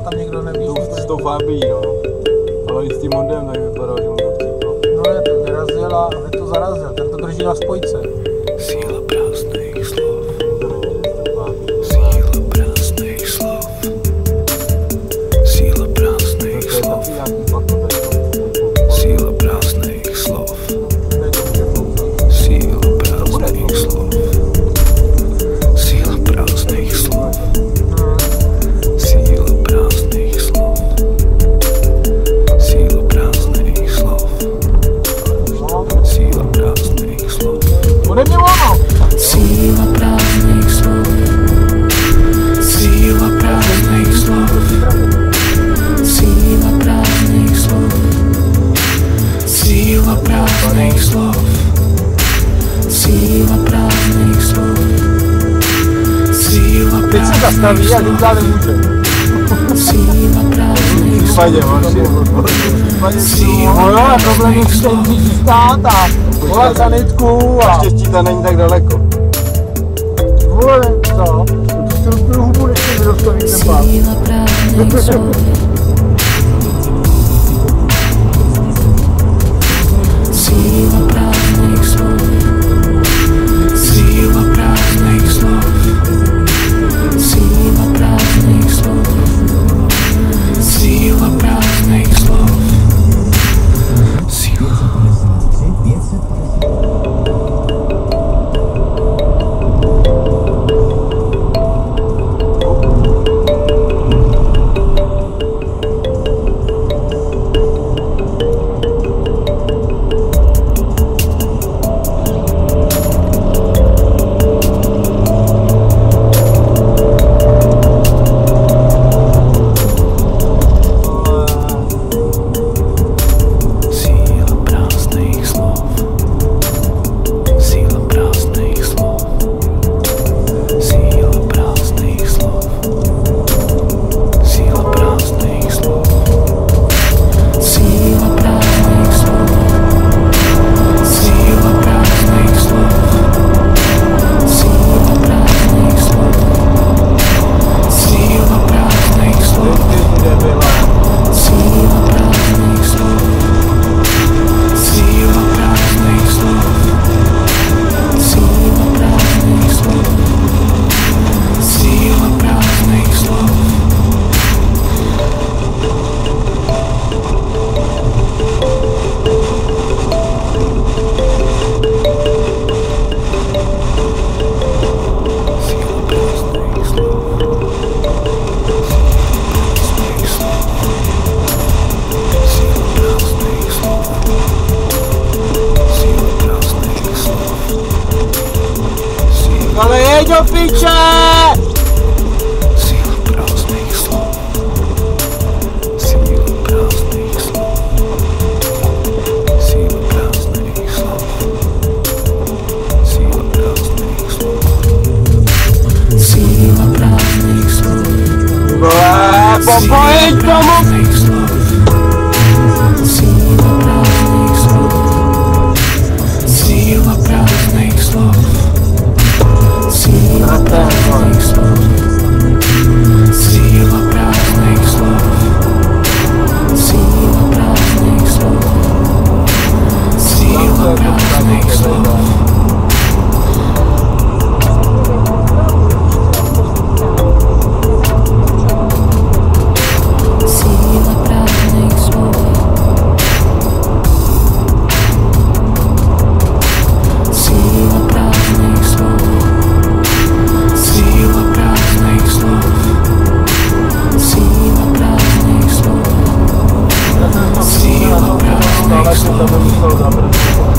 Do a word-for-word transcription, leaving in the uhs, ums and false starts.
a tam někdo neví. S tou fábí, no. Ale i s tím modem tak vypadalo, že on to chcípal. No je to vyrazil a hned to zarazil, ten to drží na spojce. Síla prázdných slov. Síla prázdných slov. Síla prázdných slov. Síla prázdných slov. Síla prázdných slov. Síla prázdných slov. Síla prázdných slov. Síla prázdných slov. Síla prázdných slov. Bude mě ono! Síla prázdných slov. Síla prázdných slov. Síla prázdných slov. Síla prázdných slov. Síla prázdných slov. Síla Teď se zastaví a tím dále může. Síla prázdných slov. Fajně, No jo, a problém je, že musíš stát a volat za nitku a... Naštěstí ta není tak daleko. Vole, co? Ty si rozpěl hubu, než se mi dostaví ten pán. Síla prázdných slov. Síla prázdných slov. Síla prázdných slov. Síla prázdných slov. Síla prázdných slov. Síla. Síla prázdných slov. Síla prázdných slov. Síla prázdných slov. Síla prázdných slov. Síla prázdných slov. Síla prázdných slov. Síla prázdných slov. Síla prázdných slov. Síla prázdných slov. Síla prázdných slov. Síla prázdných slov. Síla prázdných slov. Síla prázdných slov. Síla prázdných slov. Síla prázdných slov. Síla Ale jeď do piče! Síla prázdných slov. Síla prázdných slov. Síla prázdných slov. Síla prázdných slov. Síla prázdných slov. Popojeď tomu! Prázdných slov. Síla prázdných slov. Síla prázdných slov. Síla prázdných slov. Síla prázdných slov. Síla prázdných slov. Síla prázdných slov. Síla prázdných slov. Síla prázdných slov. Síla prázdných slov. Síla prázdných slov. Síla prázdných slov.